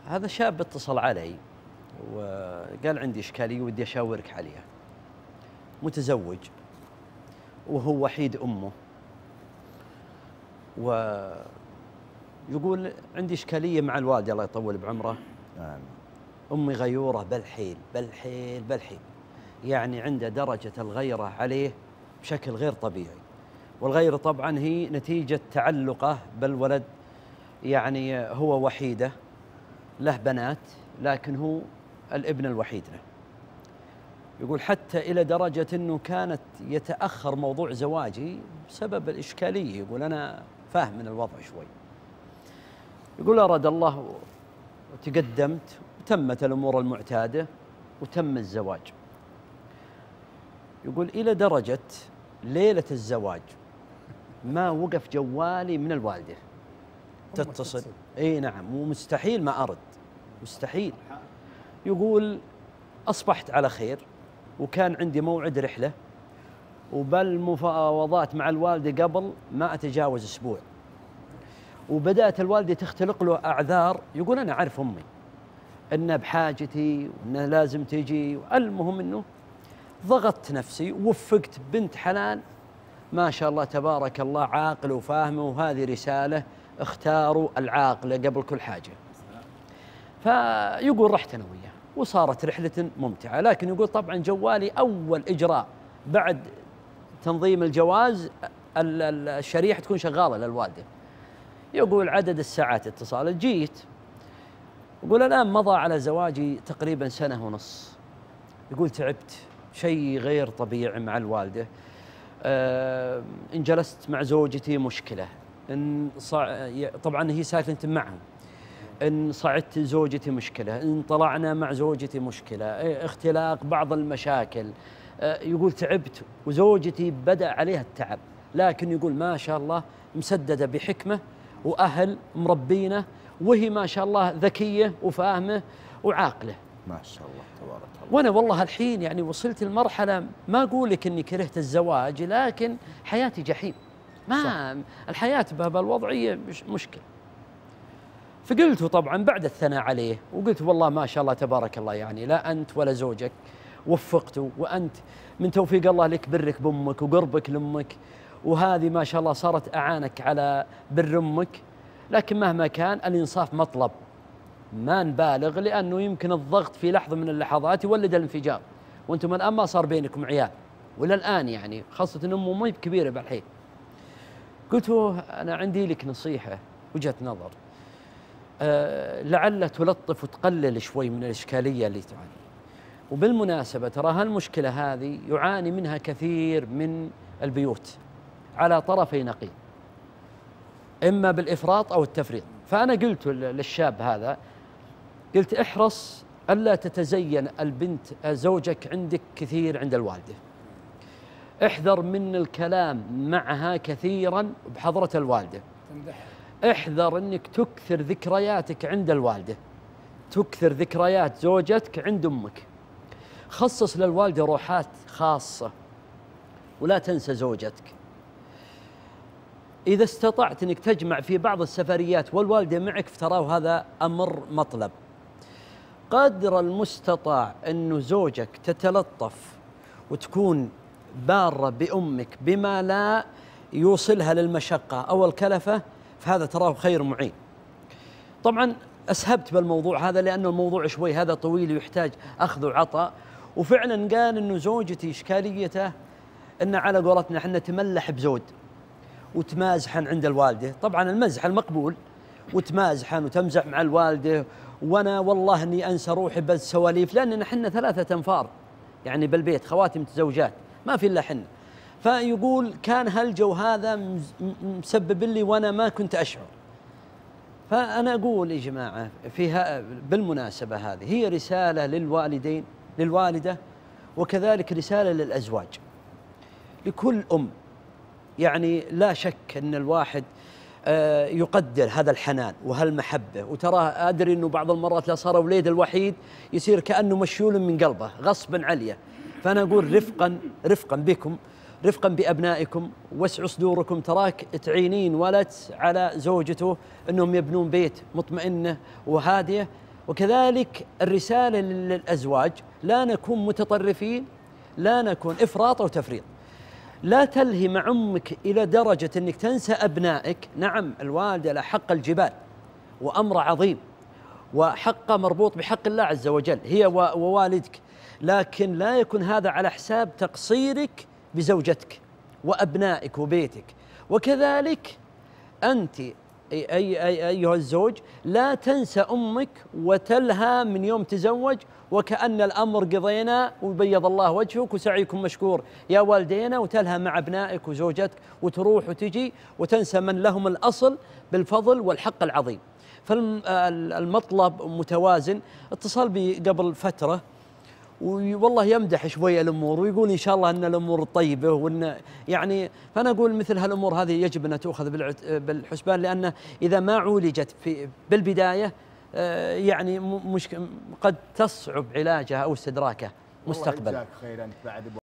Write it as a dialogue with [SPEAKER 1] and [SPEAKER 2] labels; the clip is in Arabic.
[SPEAKER 1] هذا شاب اتصل علي وقال عندي إشكالية ودي أشاورك عليها. متزوج وهو وحيد أمه، ويقول عندي إشكالية مع الوالدة الله يطول بعمره. أمي غيورة بالحيل بالحيل بالحيل، يعني عنده درجة الغيرة عليه بشكل غير طبيعي. والغيرة طبعا هي نتيجة تعلقه بالولد، يعني هو وحيدة له بنات لكن هو الابن الوحيد له. يقول حتى إلى درجة أنه كانت يتأخر موضوع زواجي بسبب الإشكالية. يقول أنا فاهم من الوضع شوي. يقول أراد الله وتقدمت وتمت الأمور المعتادة وتم الزواج. يقول إلى درجة ليلة الزواج ما وقف جوالي من الوالدة تتصل. اي نعم، ومستحيل ما أرد، مستحيل. يقول أصبحت على خير وكان عندي موعد رحلة، وبالمفاوضات مع الوالدة قبل ما أتجاوز أسبوع، وبدأت الوالدة تختلق له أعذار. يقول أنا أعرف أمي إنها بحاجتي وإنها لازم تجي. المهم إنه ضغطت نفسي ووفقت بنت حلال ما شاء الله تبارك الله، عاقل وفاهمة، وهذه رسالة اختاروا العاقلة قبل كل حاجة. فيقول رحت أنا وياه وصارت رحلة ممتعة. لكن يقول طبعا جوالي أول إجراء بعد تنظيم الجواز الشريحة تكون شغالة للوالدة. يقول عدد الساعات اتصال جيت. يقول الآن مضى على زواجي تقريبا سنة ونص. يقول تعبت شيء غير طبيعي مع الوالدة. إن جلست مع زوجتي مشكلة، إن طبعا هي ساكنة معهم، إن صعدت زوجتي مشكلة، إن طلعنا مع زوجتي مشكلة، اختلاق بعض المشاكل. يقول تعبت وزوجتي بدأ عليها التعب، لكن يقول ما شاء الله مسددة بحكمة وأهل مربينه، وهي ما شاء الله ذكية وفاهمة وعاقلة
[SPEAKER 2] ما شاء الله تبارك الله.
[SPEAKER 1] وأنا والله الحين يعني وصلت المرحلة ما أقول لك إني كرهت الزواج، لكن حياتي جحيم. ما صح. الحياة بهالوضعية مشكلة. فقلت طبعا بعد الثناء عليه وقلت والله ما شاء الله تبارك الله، يعني لا أنت ولا زوجك وفقتوا، وأنت من توفيق الله لك برك بأمك وقربك لأمك، وهذه ما شاء الله صارت أعانك على بر أمك. لكن مهما كان الإنصاف مطلب، ما نبالغ، لأنه يمكن الضغط في لحظة من اللحظات يولد الانفجار. وأنتم الآن ما صار بينكم عيال ولا الآن، يعني خاصة أن أمه ما هي كبيرة بالحين. قلت أنا عندي لك نصيحة، وجهة نظر لعل تلطف وتقلل شوي من الإشكالية اللي تعاني. وبالمناسبة ترى هالمشكلة هذه يعاني منها كثير من البيوت على طرفي نقيض، إما بالإفراط أو التفريط. فأنا قلت للشاب هذا، قلت احرص ألا تتزين البنت زوجك عندك كثير عند الوالدة، احذر من الكلام معها كثيرا بحضرة الوالدة، احذر أنك تكثر ذكرياتك عند الوالدة، تكثر ذكريات زوجتك عند أمك، خصص للوالدة روحات خاصة، ولا تنسى زوجتك. إذا استطعت أنك تجمع في بعض السفريات والوالدة معك فتراه هذا أمر مطلب. قدر المستطاع أنه زوجك تتلطف وتكون بارة بأمك بما لا يوصلها للمشقة أو الكلفة، فهذا تراه خير معين. طبعا أسهبت بالموضوع هذا لأنه الموضوع شوي هذا طويل ويحتاج أخذ وعطاء. وفعلا قال أنه زوجتي إشكاليته أن على قولتنا احنا تملح بزود وتمازحن عند الوالدة. طبعا المزح المقبول، وتمازحن وتمزح مع الوالدة، وانا والله اني انسى روحي بالسواليف، لاننا حنا 3 أنفار يعني بالبيت، خواتم متزوجات ما في الا حنا. فيقول كان هالجو هذا مسبب لي وانا ما كنت اشعر. فانا اقول يا جماعه فيها بالمناسبه هذه هي رساله للوالدين، للوالده، وكذلك رساله للازواج، لكل ام. يعني لا شك ان الواحد يقدر هذا الحنان وهالمحبة، وتراه أدري أنه بعض المرات لا صار وليد الوحيد يصير كأنه مشيول من قلبه غصبا عليه. فأنا أقول رفقا بكم، رفقا بأبنائكم، واسعوا صدوركم. تراك تعينين ولد على زوجته أنهم يبنون بيت مطمئنة وهادية، وكذلك الرسالة للأزواج: لا نكون متطرفين، لا نكون إفراط أو تفريط. لا تلهي مع أمك إلى درجة أنك تنسى أبنائك. نعم، الوالدة لها حق الجبال وأمر عظيم، وحقه مربوط بحق الله عز وجل، هي ووالدك، لكن لا يكون هذا على حساب تقصيرك بزوجتك وأبنائك وبيتك. وكذلك أنت أيها الزوج لا تنسى أمك وتلهى من يوم تزوج وكأن الأمر قضينا وبيض الله وجهك وسعيكم مشكور يا والدينا، وتلهى مع أبنائك وزوجتك وتروح وتجي وتنسى من لهم الأصل بالفضل والحق العظيم. فالمطلب متوازن. اتصل بي قبل فترة والله يمدح شوية الأمور ويقول إن شاء الله أن الأمور طيبة، وأن يعني، فأنا أقول مثل هالأمور هذه يجب أن تؤخذ بالحسبان، لأن إذا ما عولجت بالبداية يعني قد تصعب علاجها أو استدراكها مستقبلا.